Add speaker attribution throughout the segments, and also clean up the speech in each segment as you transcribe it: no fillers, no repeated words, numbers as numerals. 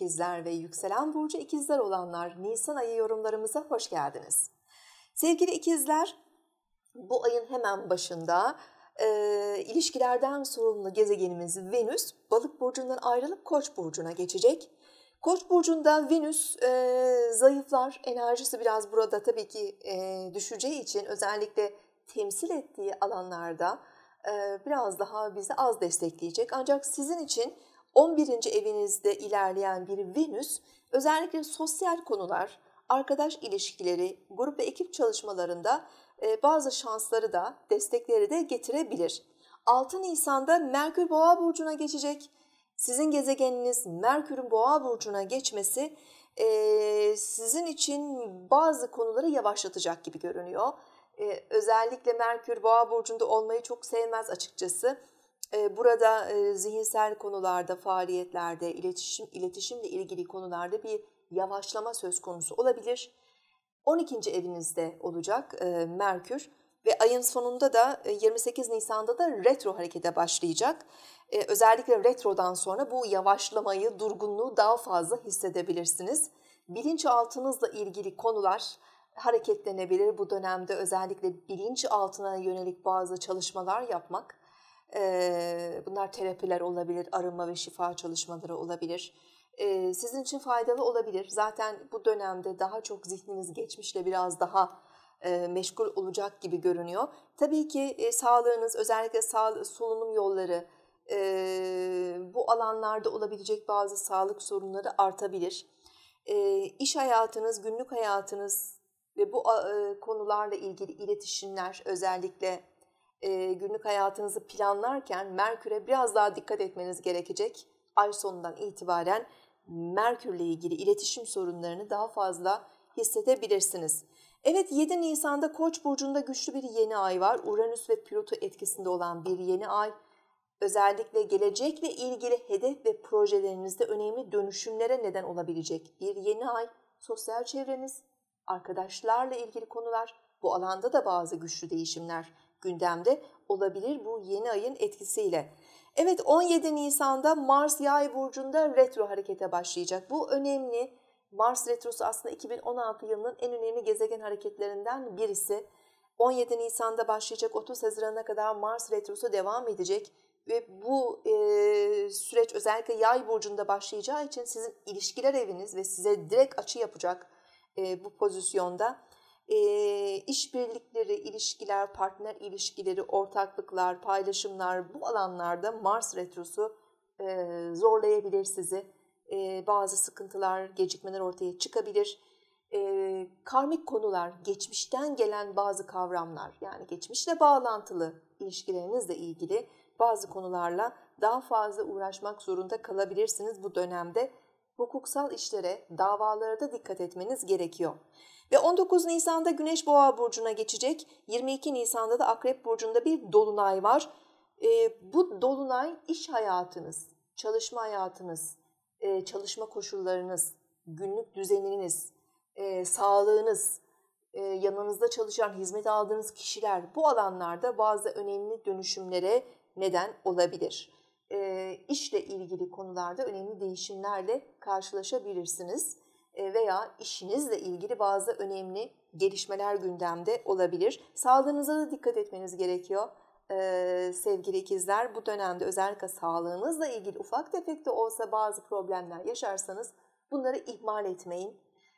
Speaker 1: ikizler ve yükselen burcu ikizler olanlar Nisan ayı yorumlarımıza hoş geldiniz. Sevgili ikizler, bu ayın hemen başında ilişkilerden sorumlu gezegenimiz Venüs Balık burcundan ayrılıp Koç burcuna geçecek. Koç burcunda Venüs zayıflar, enerjisi biraz burada tabii ki düşeceği için özellikle temsil ettiği alanlarda biraz daha bizi az destekleyecek. Ancak sizin için 11. evinizde ilerleyen bir Venüs özellikle sosyal konular, arkadaş ilişkileri, grup ve ekip çalışmalarında bazı şansları da destekleri de getirebilir. 6 Nisan'da Merkür Boğa burcuna geçecek. Sizin gezegeniniz Merkür'ün Boğa burcuna geçmesi sizin için bazı konuları yavaşlatacak gibi görünüyor. Özellikle Merkür Boğa burcunda olmayı çok sevmez açıkçası. Burada zihinsel konularda, faaliyetlerde, iletişimle ilgili konularda bir yavaşlama söz konusu olabilir. 12. evinizde olacak Merkür ve ayın sonunda da 28 Nisan'da da retro harekete başlayacak. Özellikle retrodan sonra bu yavaşlamayı, durgunluğu daha fazla hissedebilirsiniz. Bilinçaltınızla ilgili konular hareketlenebilir. Bu dönemde özellikle bilinçaltına yönelik bazı çalışmalar yapmak, bunlar terapiler olabilir, arınma ve şifa çalışmaları olabilir. Sizin için faydalı olabilir. Zaten bu dönemde daha çok zihniniz geçmişle biraz daha meşgul olacak gibi görünüyor. Tabii ki sağlığınız, özellikle solunum yolları, bu alanlarda olabilecek bazı sağlık sorunları artabilir. İş hayatınız, günlük hayatınız ve bu konularla ilgili iletişimler, özellikle günlük hayatınızı planlarken Merkür'e biraz daha dikkat etmeniz gerekecek. Ay sonundan itibaren Merkür'le ilgili iletişim sorunlarını daha fazla hissedebilirsiniz. Evet, 7 Nisan'da Koç burcunda güçlü bir yeni ay var. Uranüs ve Plüto etkisinde olan bir yeni ay. Özellikle gelecekle ilgili hedef ve projelerinizde önemli dönüşümlere neden olabilecek bir yeni ay. Sosyal çevreniz, arkadaşlarla ilgili konular, bu alanda da bazı güçlü değişimler gündemde olabilir bu yeni ayın etkisiyle. Evet, 17 Nisan'da Mars Yay burcunda retro harekete başlayacak. Bu önemli. Mars retrosu aslında 2016 yılının en önemli gezegen hareketlerinden birisi. 17 Nisan'da başlayacak, 30 Haziran'a kadar Mars retrosu devam edecek. Ve bu süreç özellikle Yay burcunda başlayacağı için sizin ilişkiler eviniz ve size direkt açı yapacak bu pozisyonda. İşbirlikleri, ilişkiler, partner ilişkileri, ortaklıklar, paylaşımlar, bu alanlarda Mars retrosu zorlayabilir sizi. Bazı sıkıntılar, gecikmeler ortaya çıkabilir. Karmik konular, geçmişten gelen bazı kavramlar, yani geçmişle bağlantılı ilişkilerinizle ilgili bazı konularla daha fazla uğraşmak zorunda kalabilirsiniz bu dönemde. Hukuksal işlere, davalara da dikkat etmeniz gerekiyor. Ve 19 Nisan'da Güneş Boğa burcuna geçecek. 22 Nisan'da da Akrep burcunda bir dolunay var. Bu dolunay iş hayatınız, çalışma hayatınız, çalışma koşullarınız, günlük düzeniniz, sağlığınız, yanınızda çalışan, hizmet aldığınız kişiler, bu alanlarda bazı önemli dönüşümlere neden olabilir. İşle ilgili konularda önemli değişimlerle karşılaşabilirsiniz veya işinizle ilgili bazı önemli gelişmeler gündemde olabilir. Sağlığınıza da dikkat etmeniz gerekiyor sevgili ikizler. Bu dönemde özellikle sağlığınızla ilgili ufak tefek de olsa bazı problemler yaşarsanız bunları ihmal etmeyin.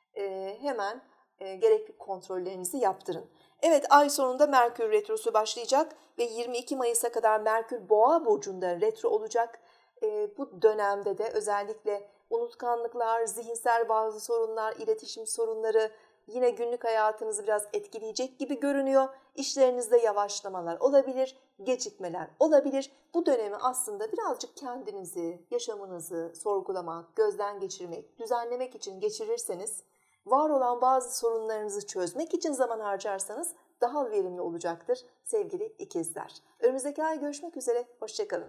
Speaker 1: Hemen gerekli kontrollerinizi yaptırın. Evet, ay sonunda Merkür retrosu başlayacak ve 22 Mayıs'a kadar Merkür Boğa burcunda retro olacak. Bu dönemde de özellikle unutkanlıklar, zihinsel bazı sorunlar, iletişim sorunları yine günlük hayatınızı biraz etkileyecek gibi görünüyor. İşlerinizde yavaşlamalar olabilir, gecikmeler olabilir. Bu dönemi aslında birazcık kendinizi, yaşamınızı sorgulamak, gözden geçirmek, düzenlemek için geçirirseniz, var olan bazı sorunlarınızı çözmek için zaman harcarsanız daha verimli olacaktır sevgili ikizler. Önümüzdeki ay görüşmek üzere, hoşça kalın.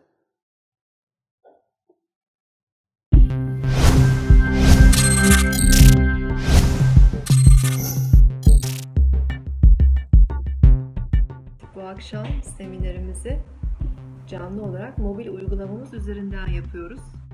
Speaker 1: Bu akşam seminerimizi canlı olarak mobil uygulamamız üzerinden yapıyoruz.